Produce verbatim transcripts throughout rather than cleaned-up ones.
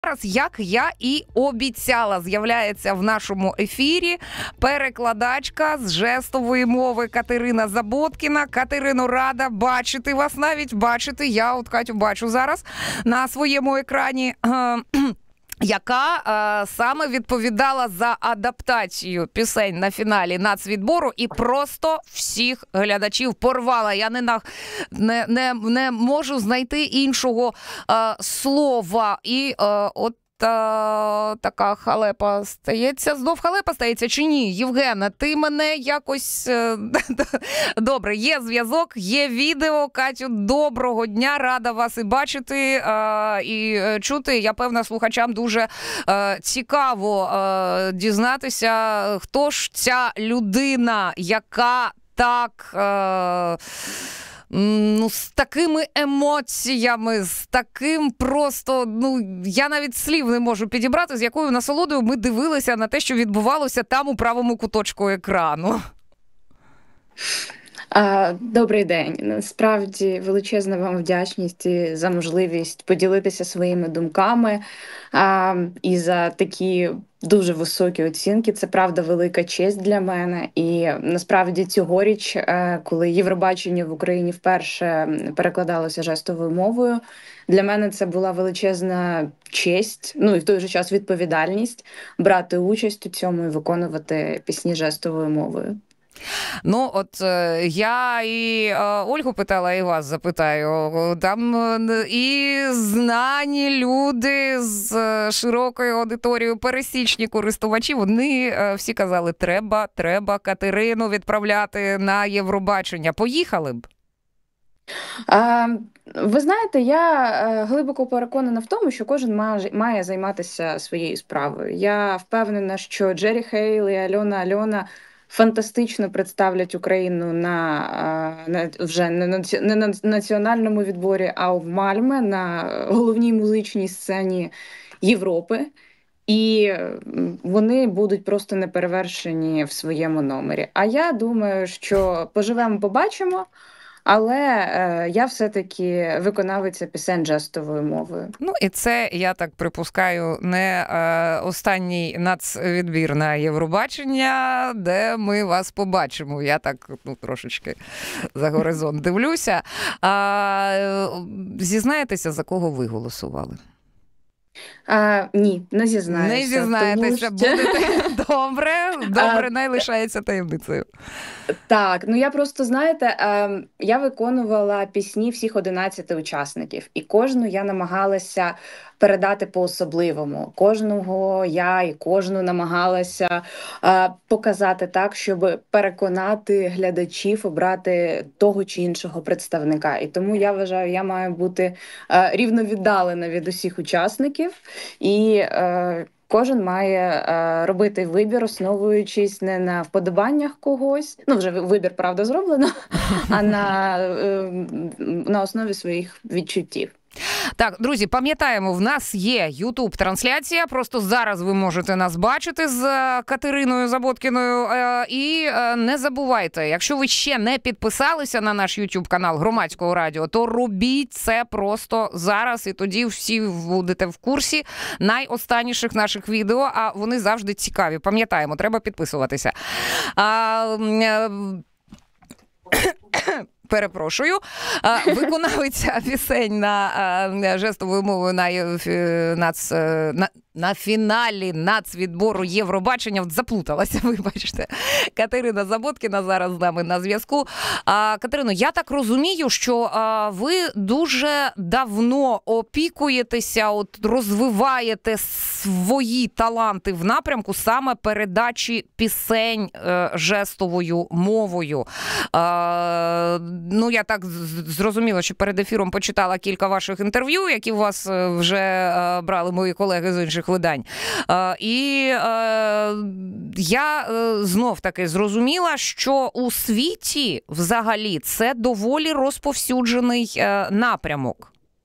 Зараз, як я і обіцяла, з'являється в нашому ефірі перекладачка з жестової мови Катерина Заботкіна. Катерино, рада бачити вас, навіть бачити. Я от Катю бачу зараз на своєму екрані. Яка е, саме відповідала за адаптацію пісень на фіналі нацвідбору і просто всіх глядачів порвала. Я не, на, не, не, не можу знайти іншого е, слова. І е, от Та, така халепа стається. Знов халепа стається чи ні? Євгена, ти мене якось... Добре, є зв'язок, є відео. Катю, доброго дня, рада вас і бачити, а, і чути. Я певна, слухачам дуже а, цікаво а, дізнатися, хто ж ця людина, яка так... А, ну, з такими емоціями, з таким просто, ну, я навіть слів не можу підібрати, з якою насолодою ми дивилися на те, що відбувалося там у правому куточку екрану. Добрий день. Насправді величезна вам вдячність за можливість поділитися своїми думками а, і за такі дуже високі оцінки. Це, правда, велика честь для мене. І насправді цьогоріч, коли Євробачення в Україні вперше перекладалося жестовою мовою, для мене це була величезна честь, ну і в той же час відповідальність брати участь у цьому і виконувати пісні жестовою мовою. Ну, от е, я і е, Ольгу питала, і вас запитаю. Там е, і знані люди з е, широкою аудиторією, пересічні користувачі, вони е, всі казали, треба, треба Катерину відправляти на Євробачення. Поїхали б? А, ви знаєте, я глибоко переконана в тому, що кожен має, має займатися своєю справою. Я впевнена, що Джері Хейл і Альона Альона фантастично представлять Україну на, на вже не на національному відборі, а в Мальме, на головній музичній сцені Європи. І вони будуть просто неперевершені в своєму номері. А я думаю, що поживемо, побачимо. Але е, я все-таки виконавиця пісень жестовою мовою. Ну і це, я так припускаю, не е, останній нацвідбір на Євробачення, де ми вас побачимо. Я так ну, трошечки за горизонт дивлюся. А, зізнаєтеся, за кого ви голосували? А, ні, не зізнаюся. Не зізнаєтеся, тому, що... будете добре, добре, не лишається таємницею. Так, ну я просто, знаєте, я виконувала пісні всіх одинадцяти учасників, і кожну я намагалася передати по-особливому. Кожного я і кожну намагалася показати так, щоб переконати глядачів обрати того чи іншого представника. І тому я вважаю, я маю бути рівновіддалена від усіх учасників, і кожен має е, робити вибір, основуючись не на вподобаннях когось, ну вже вибір, правда, зроблено, а на, е, на основі своїх відчуттів. Так, друзі, пам'ятаємо, в нас є ютуб-трансляція, просто зараз ви можете нас бачити з Катериною Заботкіною. І не забувайте, якщо ви ще не підписалися на наш ютуб-канал Громадського радіо, то робіть це просто зараз, і тоді всі будете в курсі найостанніших наших відео, а вони завжди цікаві. Пам'ятаємо, треба підписуватися. А... Перепрошую. Виконавиця пісень на жестовою мовою на, нац, на, на фіналі нацвідбору Євробачення. Заплуталася, вибачте. Катерина Заботкіна зараз з нами на зв'язку. Катерино, я так розумію, що ви дуже давно опікуєтеся, от розвиваєте свої таланти в напрямку саме передачі пісень жестовою мовою. Ну, я так зрозуміла, що перед ефіром почитала кілька ваших інтерв'ю, які у вас вже брали мої колеги з інших видань. І я знов-таки зрозуміла, що у світі взагалі це доволі розповсюджений напрямок.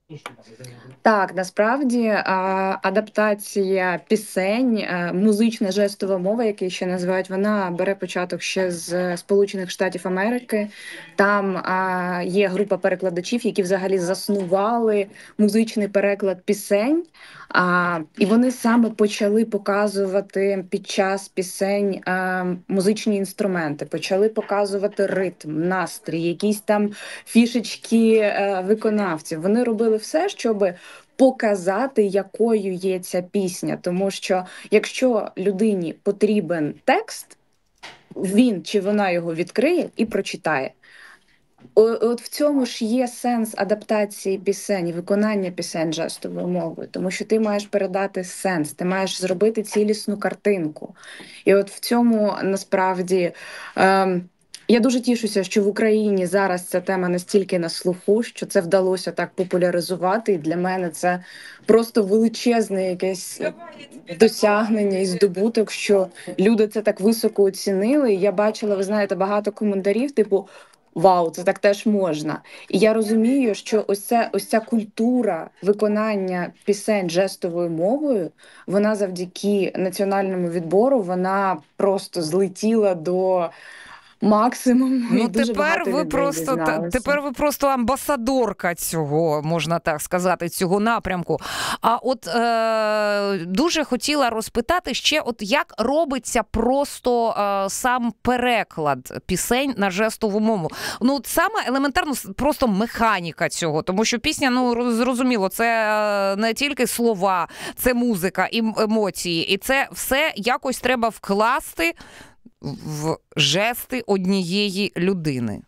Так, насправді а, адаптація пісень, е, музична жестова мова, які ще називають, вона бере початок ще з Сполучених Штатів Америки. Там а, є група перекладачів, які взагалі заснували музичний переклад пісень. А, і вони саме почали показувати під час пісень а, музичні інструменти, почали показувати ритм, настрій, якісь там фішечки е, виконавців. Вони робили все, щоб показати, якою є ця пісня. Тому що якщо людині потрібен текст, він чи вона його відкриє і прочитає. О- От в цьому ж є сенс адаптації пісень, і виконання пісень жестовою мовою, тому що ти маєш передати сенс, ти маєш зробити цілісну картинку. І от в цьому насправді ем, я дуже тішуся, що в Україні зараз ця тема настільки на слуху, що це вдалося так популяризувати. І для мене це просто величезне якесь досягнення і здобуток, що люди це так високо оцінили. І я бачила, ви знаєте, багато коментарів, типу. Вау, це так теж можна. І я розумію, що ось це ось ця культура виконання пісень жестовою мовою, вона завдяки національному відбору, вона просто злетіла до максимуму, і Ну дуже тепер багато ви людей просто та- дізналося. тепер ви просто амбасадорка цього, можна так сказати, цього напрямку. А от е, дуже хотіла розпитати ще, от як робиться просто е, сам переклад пісень на жестову мову. Ну от саме елементарно с- просто механіка цього, тому що пісня, ну роз- зрозуміло, це е, не тільки слова, це музика і м- емоції, і це все якось треба вкласти в жести однієї людини.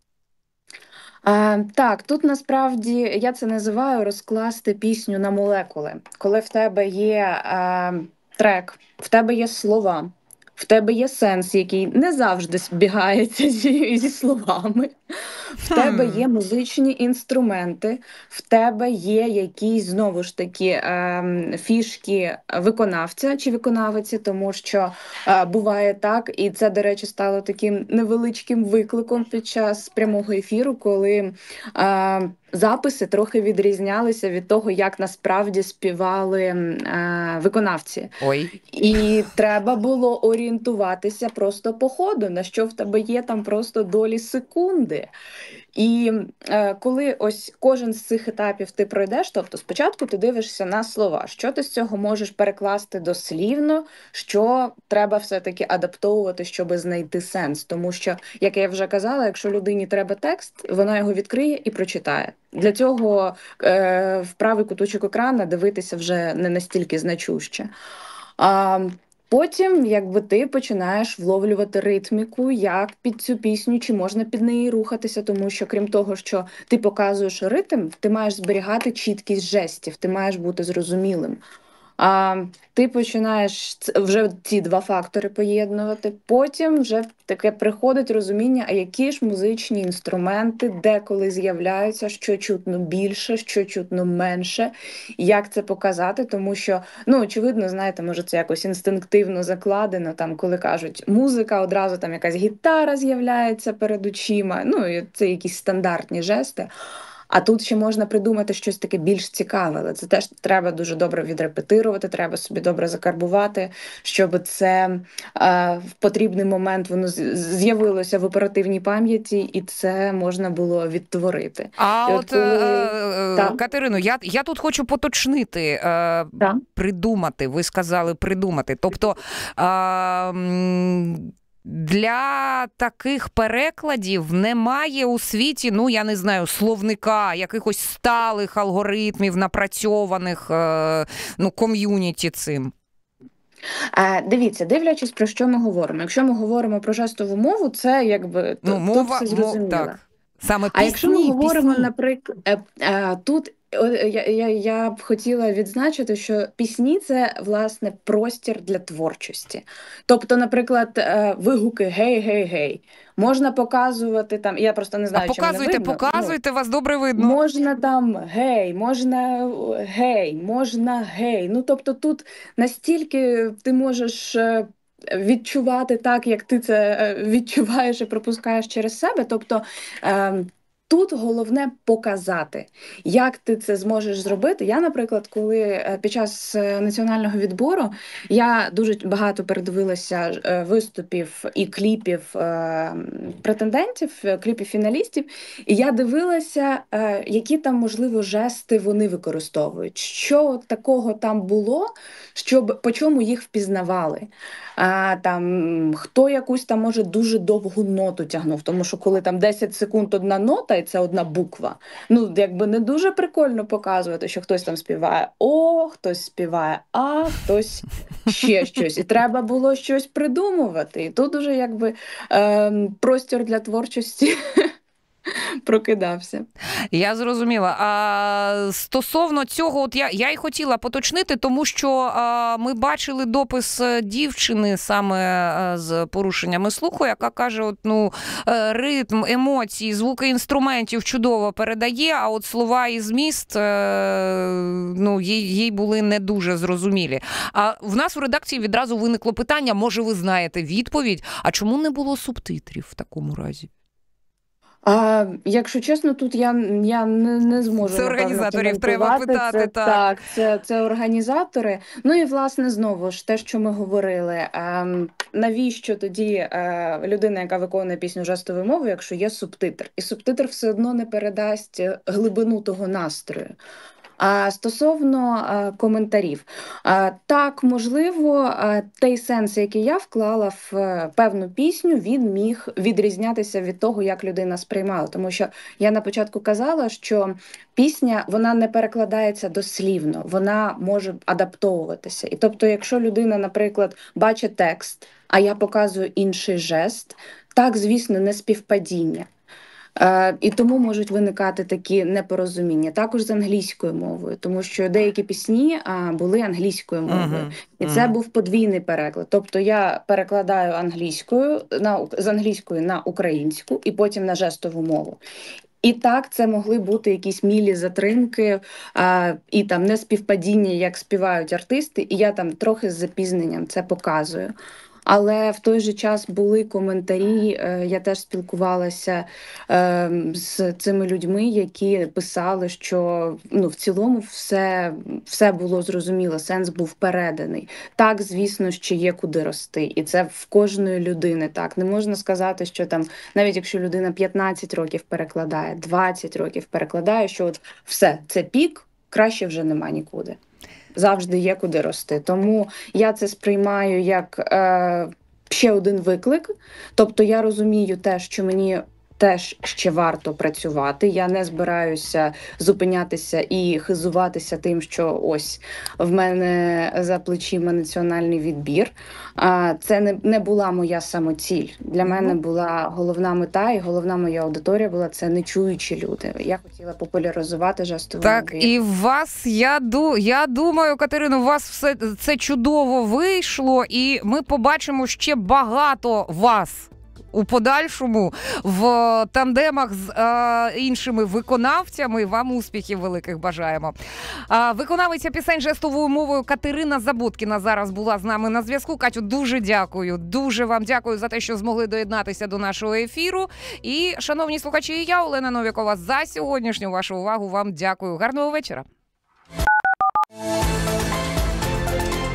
А, так, тут насправді я це називаю розкласти пісню на молекули. Коли в тебе є а, трек, в тебе є слова, в тебе є сенс, який не завжди збігається зі, зі словами. В тебе Хм. є музичні інструменти, в тебе є якісь знову ж таки ем, фішки виконавця чи виконавиці, тому що е, буває так, і це, до речі, стало таким невеличким викликом під час прямого ефіру, коли е, записи трохи відрізнялися від того, як насправді співали е, виконавці. Ой. І треба було орієнтуватися просто по ходу, на що в тебе є там просто долі секунди. І е, коли ось кожен з цих етапів ти пройдеш, тобто спочатку ти дивишся на слова, що ти з цього можеш перекласти дослівно, що треба все-таки адаптовувати, щоб знайти сенс. Тому що, як я вже казала, якщо людині треба текст, вона його відкриє і прочитає. Для цього е, в правий куточок екрана дивитися вже не настільки значуще. А потім, якби ти починаєш вловлювати ритміку, як під цю пісню, чи можна під неї рухатися, тому що крім того, що ти показуєш ритм, ти маєш зберігати чіткість жестів, ти маєш бути зрозумілим. А ти починаєш ц- вже ці два фактори поєднувати. Потім вже таке приходить розуміння, а які ж музичні інструменти деколи з'являються, що чутно більше, що чутно менше, як це показати, тому що, ну, очевидно, знаєте, може це якось інстинктивно закладено, там, коли кажуть музика, одразу там якась гітара з'являється перед очима, ну, і це якісь стандартні жести. А тут ще можна придумати щось таке більш цікаве, але це теж треба дуже добре відрепетирувати, треба собі добре закарбувати, щоб це е, в потрібний момент воно з- з'явилося в оперативній пам'яті, і це можна було відтворити. А І от от, е, коли е, так, Катерино, я, я тут хочу поточнити, е, так. придумати, ви сказали придумати. Тобто е, м, для таких перекладів немає у світі, ну, я не знаю, словника, якихось сталих алгоритмів, напрацьованих, е, ну, ком'юніті цим. Е, дивіться, дивлячись, про що ми говоримо. Якщо ми говоримо про жестову мову, це якби Ну, т- тут мова, все мов, зрозуміло. так. Саме А якщо ми пісні, говоримо, пісні. наприклад, е, е, тут е, я, я, я б хотіла відзначити, що пісні це власне простір для творчості. Тобто, наприклад, е, вигуки гей, гей, гей. Можна показувати там, я просто не А знаю, чи мене показуйте, видно. Ну, показуйте, вас добре видно. можна там гей, можна е, гей, можна гей. Ну тобто тут настільки ти можеш. е, Відчувати так, як ти це е, відчуваєш і пропускаєш через себе. Тобто ем, Тут головне показати, як ти це зможеш зробити. Я, наприклад, коли під час національного відбору я дуже багато передивилася виступів і кліпів претендентів, кліпів фіналістів, і я дивилася, які там, можливо, жести вони використовують. Що такого там було, щоб по чому їх впізнавали. А, там, хто якусь там, може, дуже довгу ноту тягнув, тому що коли там десять секунд одна нота, і це одна буква, ну, якби не дуже прикольно показувати, що хтось там співає «о», хтось співає «а», хтось ще щось. І треба було щось придумувати. І тут уже, якби, е, простір для творчості прокидався. Я зрозуміла. А стосовно цього, от я, я й хотіла поточнити, тому що а, ми бачили допис дівчини саме а, з порушеннями слуху, яка каже, от, ну, ритм, емоції, звуки інструментів чудово передає, а от слова і зміст, а, ну, їй, їй були не дуже зрозумілі. А в нас в редакції відразу виникло питання, може ви знаєте відповідь, а чому не було субтитрів в такому разі? А, якщо чесно, тут я, я не, не зможу. Це організаторів треба питати. Це, так, так, це, це організатори. Ну і, власне, знову ж те, що ми говорили. А, навіщо тоді а, людина, яка виконує пісню жестовою мовою, якщо є субтитр? І субтитр все одно не передасть глибину того настрою. А стосовно а, коментарів, а, так, можливо, а, той сенс, який я вклала в а, певну пісню, він міг відрізнятися від того, як людина сприймала. Тому що я на початку казала, що пісня, вона не перекладається дослівно, вона може адаптовуватися. І тобто, якщо людина, наприклад, бачить текст, а я показую інший жест, так, звісно, не співпадіння. Uh, і тому можуть виникати такі непорозуміння. Також з англійською мовою, тому що деякі пісні uh, були англійською мовою. Uh-huh. І це uh-huh. був подвійний переклад. Тобто я перекладаю англійською, на, з англійської на українську і потім на жестову мову. І так, це могли бути якісь мілі затримки а, і там неспівпадіння, як співають артисти, і я там трохи з запізненням це показую. Але в той же час були коментарі, я теж спілкувалася з цими людьми, які писали, що ну, в цілому все, все було зрозуміло, сенс був переданий. Так, звісно, ще є куди рости, і це в кожної людини так. Не можна сказати, що там, навіть якщо людина п'ятнадцять років перекладає, двадцять років перекладає, що от все, це пік, краще вже нема нікуди. Завжди є куди рости. Тому я це сприймаю як е, ще один виклик. Тобто я розумію те, що мені теж ще варто працювати. Я не збираюся зупинятися і хизуватися тим, що ось в мене за плечима національний відбір. А це не, не була моя самоціль. Для мене була головна мета і головна моя аудиторія була це нечуючі люди. Я хотіла популяризувати жестову мову. Так, і в вас, я, ду, я думаю, Катерино, у вас все це чудово вийшло, і ми побачимо ще багато вас у подальшому в тандемах з е, іншими виконавцями. Вам успіхів великих бажаємо. Е, виконавиця пісень жестовою мовою Катерина Заботкіна зараз була з нами на зв'язку. Катю, дуже дякую. Дуже вам дякую за те, що змогли доєднатися до нашого ефіру. І, шановні слухачі, я, Олена Новікова, за сьогоднішню вашу увагу вам дякую. Гарного вечора.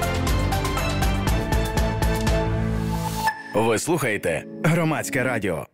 Ви слухаєте Громадське радіо.